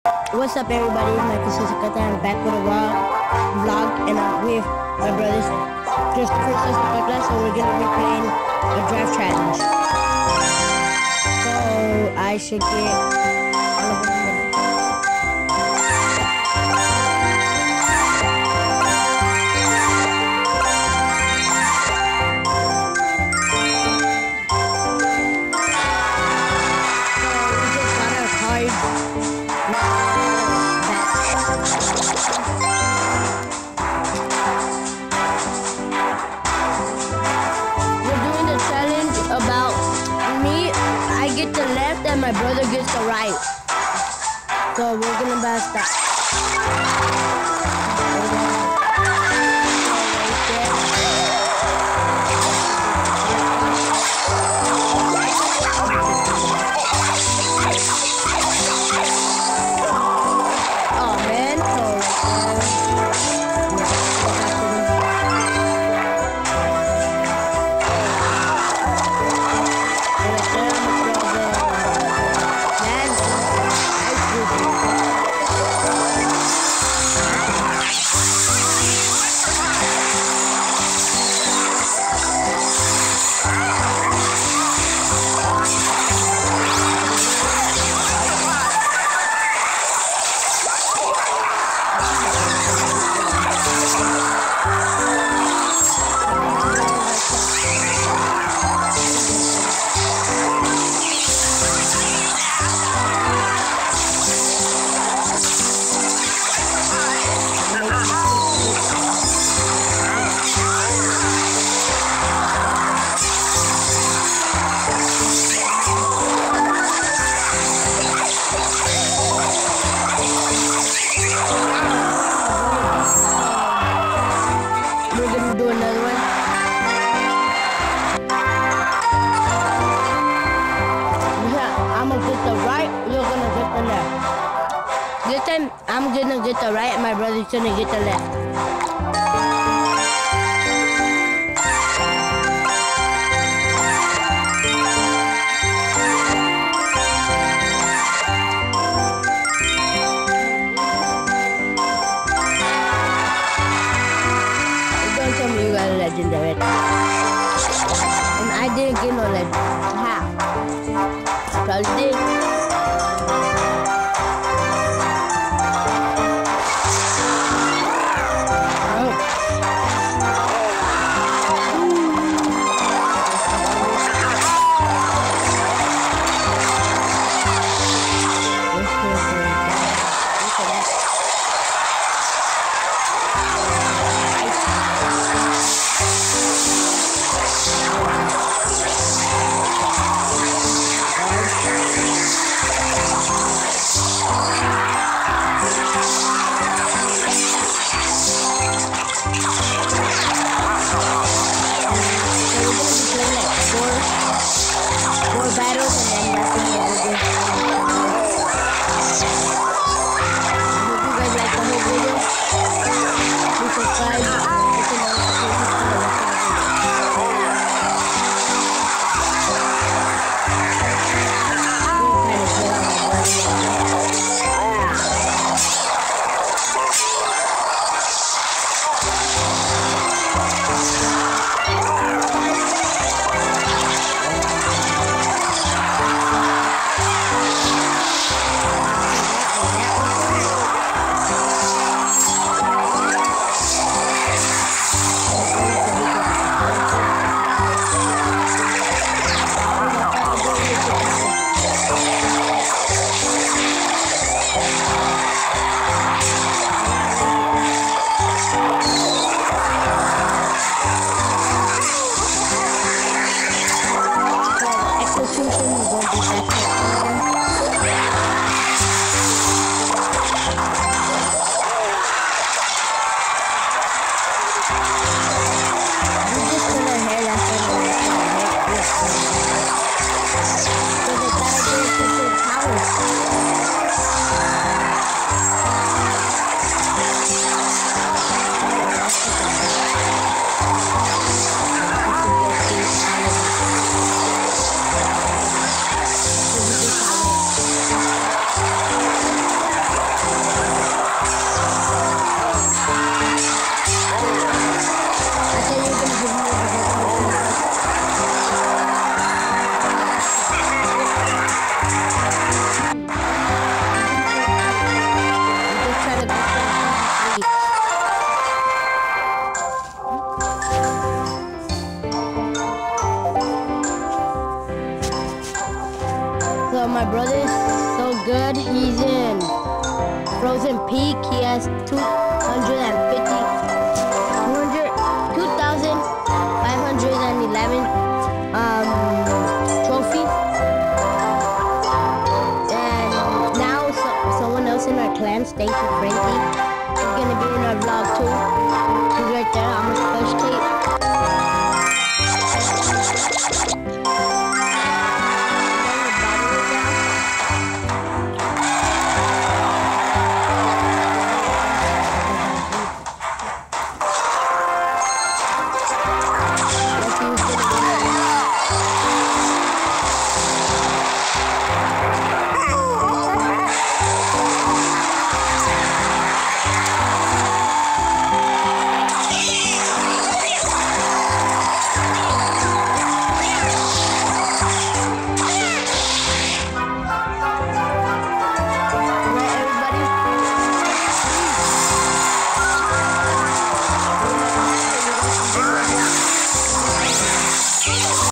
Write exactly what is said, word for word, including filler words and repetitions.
What's up, everybody? My name is Sakata. I'm back with a vlog, vlog and uh, with my brothers, Christopher Sakata. So we're gonna be playing a draft challenge. So I should get all of them. Get the left and my brother gets the right. So we're gonna bust that. Oh man, this time I'm gonna get the right and my brother's gonna get the left. Don't tell me you got a legendary. And I didn't get no legend. How? Probably did. Person Peak, he has two hundred fifty, two thousand five hundred eleven um, trophies. And now so, someone else in our clan, Thank You Friendly, is gonna be in our vlog too. He's right there, I'm gonna push tape.